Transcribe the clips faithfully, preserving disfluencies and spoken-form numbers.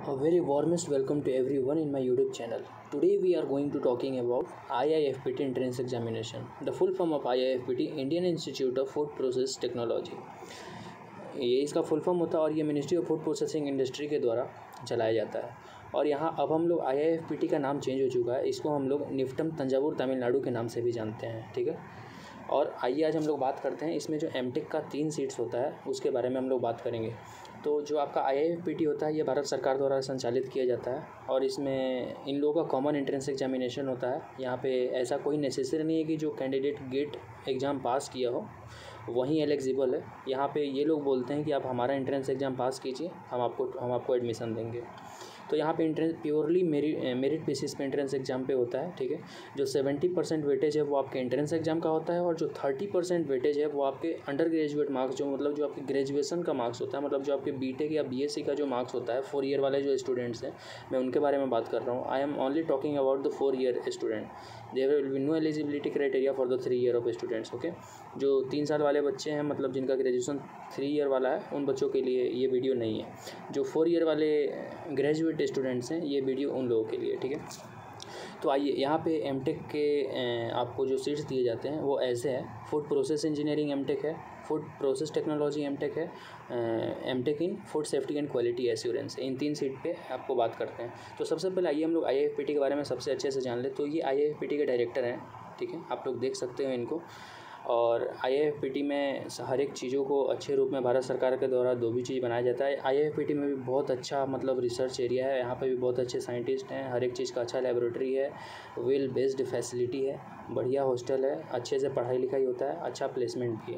A very warmest welcome to everyone in my YouTube channel. Today we are going to talking about I I F P T entrance examination. The full form of I I F P T Indian Institute of Food Process Technology. ये इसका full form होता है और ये ministry of food processing industry के द्वारा चलाया जाता है। और यहाँ अब हम लोग I I F P T का नाम चेंज हो चुका है, इसको हम लोग निफ्टम तंजावुर तमिलनाडु के नाम से भी जानते हैं। ठीक है, और आइए आज हम लोग बात करते हैं इसमें जो एम टेक का तीन सीट्स होता है उसके बारे में हम लोग बात करेंगे। तो जो आपका I I F P T होता है ये भारत सरकार द्वारा संचालित किया जाता है और इसमें इन लोगों का कॉमन एंट्रेंस एग्जामिनेशन होता है। यहाँ पे ऐसा कोई नेसेसरी नहीं है कि जो कैंडिडेट गेट एग्ज़ाम पास किया हो वहीं एलिजिबल है। यहाँ पे ये लोग बोलते हैं कि आप हमारा एंट्रेंस एग्ज़ाम पास कीजिए, हम आपको हम आपको एडमिशन देंगे। तो यहाँ पे entrance purely merit merit basis पे एंट्रेंस एग्जाम पे होता है। ठीक है, जो सेवेंटी परसेंट वेटेज है वो आपके एंट्रेंस एग्जाम का होता है और जो थर्टी परसेंट वेटेज है वो आपके अंडर ग्रेजुएट मार्क्स, जो मतलब जो आपके ग्रेजुएशन का मार्क्स होता है, मतलब जो आपके बीटेक या बीएससी का जो मार्क्स होता है, फोर ईयर वाले जो स्टूडेंट्स हैं मैं उनके बारे में बात कर रहा हूँ। I am only talking about the four year student. There will be no eligibility criteria for the three year of students. Okay, जो तीन साल वाले बच्चे हैं, मतलब जिनका ग्रेजुएशन थ्री ईयर वाला है, उन बच्चों के लिए ये वीडियो नहीं है। जो फोर ईयर वाले ग्रेजुएट स्टूडेंट्स हैं ये वीडियो उन लोगों के लिए। ठीक है, तो आइए यहाँ पे एम टेक के आपको जो सीट्स दिए जाते हैं वो ऐसे है। Food process engineering M tech है, food process technology M tech है, M tech in food safety and quality assurance. इन तीन सीट पे आपको बात करते हैं। तो सबसे पहले आइए हम लोग I I F P T के बारे में सबसे अच्छे से जान ले। तो ये I I F P T के डायरेक्टर हैं। ठीक है, आप लोग देख सकते हो इनको। और I I F P T में हर एक चीज़ों को अच्छे रूप में भारत सरकार के द्वारा दो भी चीज़ बनाया जाता है। I I F P T में भी बहुत अच्छा मतलब रिसर्च एरिया है, यहाँ पे भी बहुत अच्छे साइंटिस्ट हैं, हर एक चीज़ का अच्छा लेबोरेटरी है, वेल बेस्ड फैसिलिटी है, बढ़िया हॉस्टल है, अच्छे से पढ़ाई लिखाई होता है, अच्छा प्लेसमेंट भी है।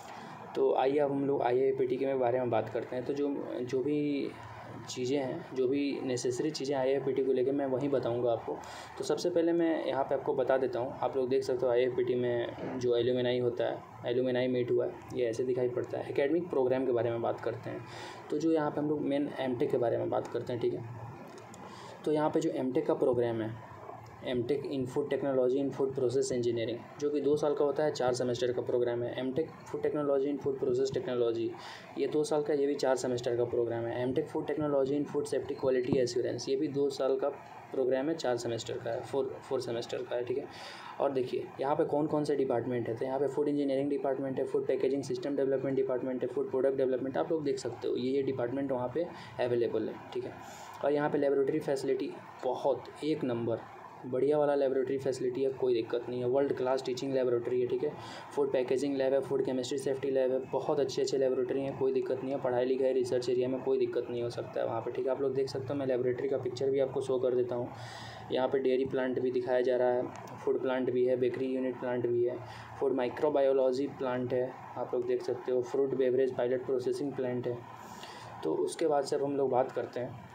तो आइए अब हम लोग I I F P T के बारे में बात करते हैं। तो जो जो भी चीज़ें हैं, जो भी नेसेसरी चीज़ें I I F P T को लेकर मैं वहीं बताऊंगा आपको। तो सबसे पहले मैं यहाँ पे आपको बता देता हूँ। आप लोग देख सकते हो I I F P T में जो एलुमनाई होता है, एलुमनाई मीट हुआ है, ये ऐसे दिखाई पड़ता है। एकेडमिक प्रोग्राम के बारे में बात करते हैं। तो जो यहाँ पे हम लोग मेन एम टेक के बारे में बात करते हैं। ठीक है, तो यहाँ पे जो एम टेक का प्रोग्राम है, M tech in food technology in food process engineering, जो कि दो साल का होता है, चार सेमेस्टर का प्रोग्राम है। M tech food technology in food process technology ये दो साल का, ये भी चार सेमेस्टर का प्रोग्राम है। M tech food technology in food safety quality assurance ये भी दो साल का प्रोग्राम है, चार सेमेस्टर का है, फोर फोर सेमेस्टर का है। ठीक है, और देखिए यहाँ पे कौन कौन से डिपार्टमेंट है। तो यहाँ पे फूड इंजीनियरिंग डिपार्टमेंट है, food packaging system development department है, फूड प्रोडक्ट डेवलपमेंट, आप लोग देख सकते हो ये ये डिपार्टमेंट वहाँ पे अवेलेबल है। ठीक है, और यहाँ पे लेबोरेटरी फैसिलिटी बहुत एक नंबर बढ़िया वाला लेबोरेटरी फैसिलिटी है, कोई दिक्कत नहीं है। वर्ल्ड क्लास टीचिंग लेबोरेटरी है। ठीक है, फूड पैकेजिंग लैब है, फूड केमिस्ट्री सेफ्टी लैब है, बहुत अच्छे अच्छे लेबोरेटरी हैं, कोई दिक्कत नहीं है। पढ़ाई लिखाई रिसर्च एरिया में कोई दिक्कत नहीं हो सकता है वहाँ पे। ठीक है, आप लोग देख सकते हो, मैं लेबोरेटरी का पिक्चर भी आपको शो कर देता हूँ। यहाँ पे डेयरी प्लांट भी दिखाया जा रहा है, फूड प्लांट भी है, बेकरी यूनिट प्लांट भी है, फूड माइक्रोबायोलॉजी प्लांट है, आप लोग देख सकते हो, fruit beverage pilot processing plant है। तो उसके बाद से अब हम लोग बात करते हैं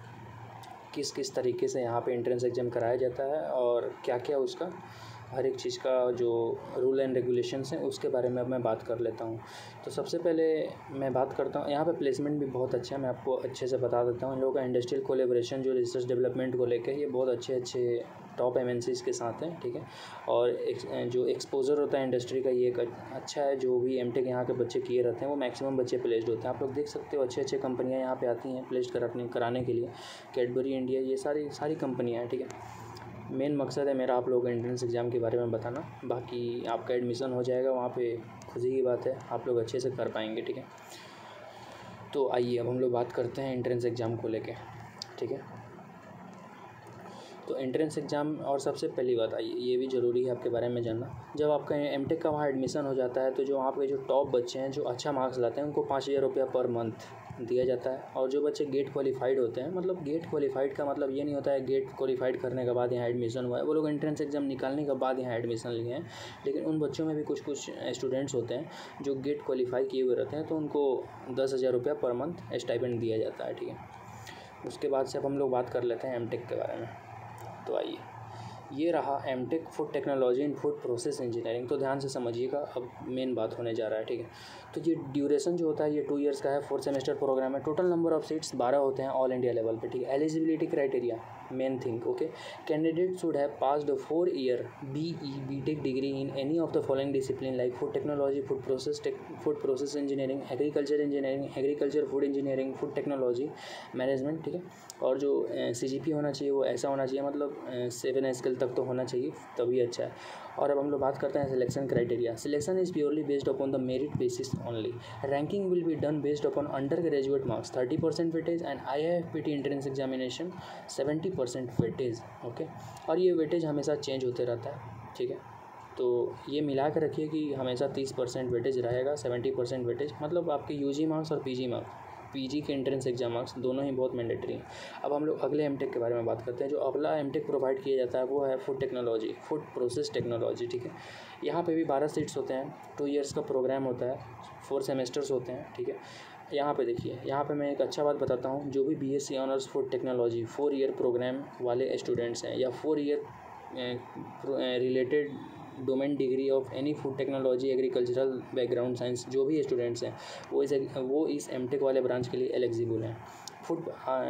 किस किस तरीके से यहाँ पे एंट्रेंस एग्ज़ाम कराया जाता है और क्या क्या उसका हर एक चीज़ का जो रूल एंड रेगुलेशंस हैं उसके बारे में अब मैं बात कर लेता हूँ। तो सबसे पहले मैं बात करता हूँ, यहाँ पे प्लेसमेंट भी बहुत अच्छा है, मैं आपको अच्छे से बता देता हूँ। इन लोगों का इंडस्ट्रियल कोलेब्रेशन जो रिसर्च डेवलपमेंट को लेकर ये बहुत अच्छे अच्छे टॉप एम एन सीज़ के साथ हैं। ठीक है, और एक, जो एक्सपोजर होता है इंडस्ट्री का ये एक अच्छा है। जो भी एम टेक यहाँ के बच्चे किए रहते हैं वो मैक्सिमम बच्चे प्लेस्ड होते हैं। आप लोग देख सकते हो अच्छे अच्छे कंपनियाँ यहाँ पे आती हैं प्लेस्ड कराने कराने के लिए, कैडबरी इंडिया, ये सारी सारी कंपनियाँ हैं। ठीक है, मेन मकसद है मेरा आप लोग एंट्रेंस एग्ज़ाम के बारे में बताना, बाकी आपका एडमिशन हो जाएगा वहाँ पे, खुशी की बात है, आप लोग अच्छे से कर पाएंगे। ठीक है, तो आइए अब हम लोग बात करते हैं एंट्रेंस एग्ज़ाम को लेके। ठीक है, तो एंट्रेंस एग्ज़ाम, और सबसे पहली बात आइए ये भी ज़रूरी है आपके बारे में जानना, जब आपका एम टेक का वहाँ एडमिशन हो जाता है तो जो वहाँ पे जो टॉप बच्चे हैं जो अच्छा मार्क्स लाते हैं उनको पाँच हज़ार रुपया पर मंथ दिया जाता है। और जो बच्चे गेट क्वालिफाइड होते हैं, मतलब गेट क्वालिफाइड का मतलब ये नहीं होता है गेट क्वालिफाइड करने के बाद यहाँ एडमिशन हुआ है, वो लोग एंट्रेंस एग्ज़ाम निकालने के बाद यहाँ एडमिशन लिए हैं। लेकिन उन बच्चों में भी कुछ कुछ स्टूडेंट्स होते हैं जो गेट क्वालिफाई किए हुए रहते हैं, तो उनको दस हज़ार रुपया पर मंथ स्टाइपेंड दिया जाता है। ठीक है, उसके बाद से अब हम लोग बात कर लेते हैं एम टेक के बारे में। तो आइए ये रहा M tech food technology in food process engineering. तो ध्यान से समझिएगा, अब मेन बात होने जा रहा है। ठीक है, तो ये ड्यूरेशन जो होता है ये टू इयर्स का है, फोर सेमेस्टर प्रोग्राम है। टोटल नंबर ऑफ सीट्स बारह होते हैं ऑल इंडिया लेवल पे। ठीक है, eligibility criteria main thing. Okay, candidates should have passed a four year B E B Tech degree in any of the following discipline like food technology, food process tech, food process engineering, agriculture engineering, agriculture food engineering, food technology management, ठीक है। और जो सी G P होना चाहिए वो ऐसा होना चाहिए, मतलब सेवन स्केल तक तो होना चाहिए, तभी अच्छा है। और अब हम लोग बात करते हैं selection criteria. Selection is purely based upon the merit basis only. Ranking will be done based upon under graduate marks thirty percent weightage and I I F P T entrance examination seventy percent weightage. Okay, और ये weightage हमेशा change होते रहता है, ठीक है। तो ये मिला के रखिए कि हमेशा तीस परसेंट वेटेज रहेगा, सेवेंटी परसेंट वेटेज, मतलब आपके यू जी मार्क्स और पी जी मार्क्स, पीजी के एंट्रेंस एग्जाम मार्क्स दोनों ही बहुत मैंडेटरी हैं। अब हम लोग अगले एमटेक के बारे में बात करते हैं। जो अगला एमटेक प्रोवाइड किया जाता है वो है food technology, food process technology, ठीक है। यहाँ पे भी बारह सीट्स होते हैं, टू इयर्स का प्रोग्राम होता है, फोर सेमेस्टर्स होते हैं, ठीक है। यहाँ पे देखिए, यहाँ पे मैं एक अच्छा बात बताता हूँ, जो भी BSc honours food technology four year program वाले स्टूडेंट्स हैं या four year related domain degree of any food technology, agricultural background science, जो भी स्टूडेंट्स हैं वो इस वो इस एमटेक वाले ब्रांच के लिए एलिजिबल हैं। फूड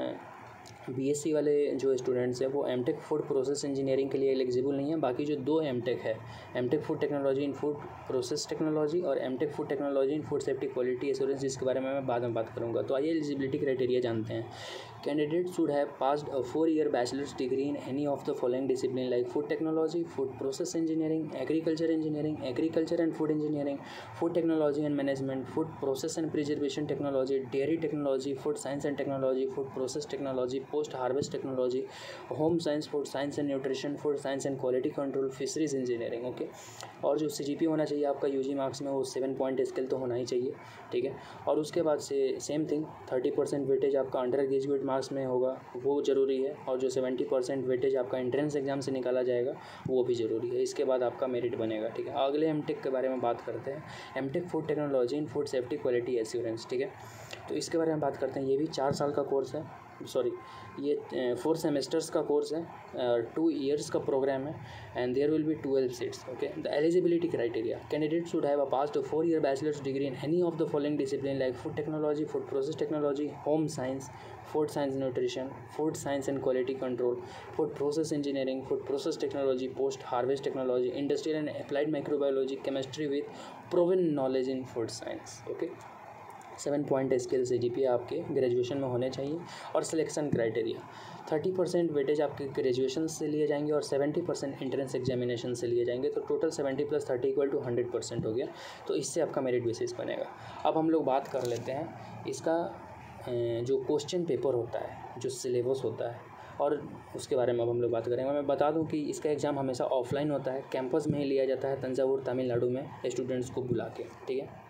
बीएससी वाले जो स्टूडेंट्स हैं वो एमटेक फूड प्रोसेस इंजीनियरिंग के लिए एलिजिबल नहीं है। बाकी जो दो एमटेक है, MTech food technology in food process technology और MTech food technology in food safety quality assurance, जिसके बारे में मैं बाद में बात करूँगा। तो आइए एलिजिबिलिटी क्राइटेरिया जानते हैं। Candidate should have passed a four year bachelor's degree in any of the following discipline like food technology, food process engineering, agriculture engineering, agriculture and food engineering, food technology and management, food process and preservation technology, dairy technology, food science and technology, food process technology, post harvest technology, home science, food science and nutrition, food science and quality control, fisheries engineering. Okay, और जो सी G P होना चाहिए आपका UG marks में वो seven point scale तो होना ही चाहिए, ठीक है। और उसके बाद से same thing thirty percent weightage आपका अंडर ग्रेजुएट मार्क्स में होगा, वो ज़रूरी है। और जो सेवेंटी परसेंट वेटेज आपका एंट्रेंस एग्जाम से निकाला जाएगा वो भी ज़रूरी है। इसके बाद आपका मेरिट बनेगा, ठीक है। अगले एमटेक के बारे में बात करते हैं, MTech food technology in food safety quality assurance, ठीक है। तो इसके बारे में बात करते हैं। ये भी चार साल का कोर्स है, सॉरी ये फोर सेमेस्टर्स का कोर्स है, टू इयर्स का प्रोग्राम है and there will be twelve seats. Okay, the eligibility criteria, candidate should have a passed four year bachelor's degree in any of the following discipline like food technology, food process technology, home science, food science nutrition, food science and quality control, food process engineering, food process technology, post harvest technology, industrial and applied microbiology, chemistry with proven knowledge in food science. Okay, seven point scale से G P आपके graduation में होने चाहिए। और selection criteria, thirty percent weightage आपके graduation से लिए जाएंगे और सेवेंटी परसेंट एंट्रेंस एग्जामिनेशन से लिए जाएंगे, तो total seventy plus thirty equal to hundred percent हो गया। तो इससे आपका मेरिट बेसिस बनेगा। अब हम लोग बात कर लेते हैं इसका जो क्वेश्चन पेपर होता है, जो सिलेबस होता है, और उसके बारे में अब हम लोग बात करेंगे। मैं बता दूं कि इसका एग्ज़ाम हमेशा ऑफलाइन होता है, कैंपस में ही लिया जाता है, तंजावुर तमिलनाडु में स्टूडेंट्स को बुला के, ठीक है।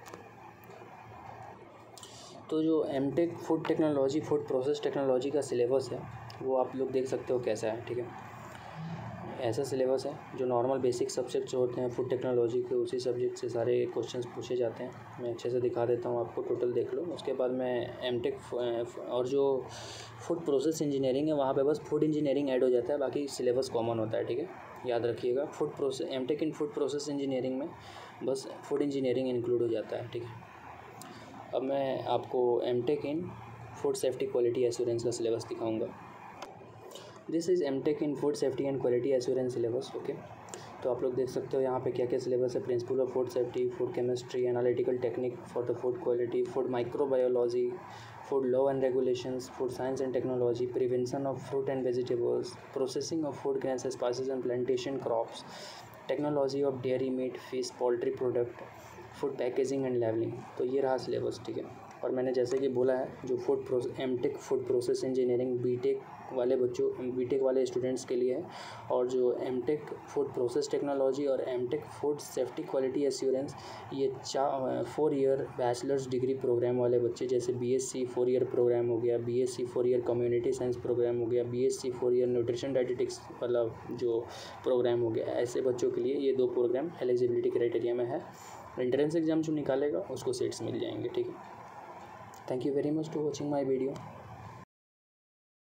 तो जो MTech food technology, food process technology का सिलेबस है वो आप लोग देख सकते हो कैसा है, ठीक है। ऐसा सिलेबस है जो नॉर्मल बेसिक सब्जेक्ट जो होते हैं फूड टेक्नोलॉजी के, उसी सब्जेक्ट से सारे क्वेश्चंस पूछे जाते हैं। मैं अच्छे से दिखा देता हूँ आपको, टोटल देख लो। उसके बाद मैं एमटेक और जो फूड प्रोसेस इंजीनियरिंग है वहाँ पे बस फूड इंजीनियरिंग ऐड हो जाता है, बाकी सिलेबस कॉमन होता है, ठीक है। याद रखिएगा, food process MTech in food process engineering में बस फूड इंजीनियरिंग इंक्लूड हो जाता है, ठीक है। अब मैं आपको MTech in food safety quality assurance का सिलेबस दिखाऊंगा। This is MTech in food safety and quality assurance syllabus. Okay, तो आप लोग देख सकते हो यहाँ पे क्या क्या सिलेबस है। Principle of food safety, food chemistry, analytical technique for the food quality, food microbiology, food law and regulations, food science and technology, prevention of fruit and vegetables, processing of food grains, spices and plantation crops, technology of dairy meat, fish, poultry product, food packaging and labelling. तो ये रहा syllabus, ठीक है। और मैंने जैसे कि बोला है, जो food process MTech food process engineering BTech वाले बच्चों बीटेक वाले स्टूडेंट्स के लिए है, और जो एमटेक फूड प्रोसेस टेक्नोलॉजी और MTech food safety quality assurance, ये चार four year bachelor's degree program वाले बच्चे, जैसे बीएससी फोर ईयर प्रोग्राम हो गया, BSc four year community science program हो गया, BSc four year nutrition dietetics वाला जो प्रोग्राम हो गया, ऐसे बच्चों के लिए ये दो प्रोग्राम एलिजिबिलिटी क्राइटेरिया में है। एंट्रेंस एग्जाम जो निकालेगा उसको सीट्स मिल जाएंगे, ठीक है। Thank you very much to watching my video.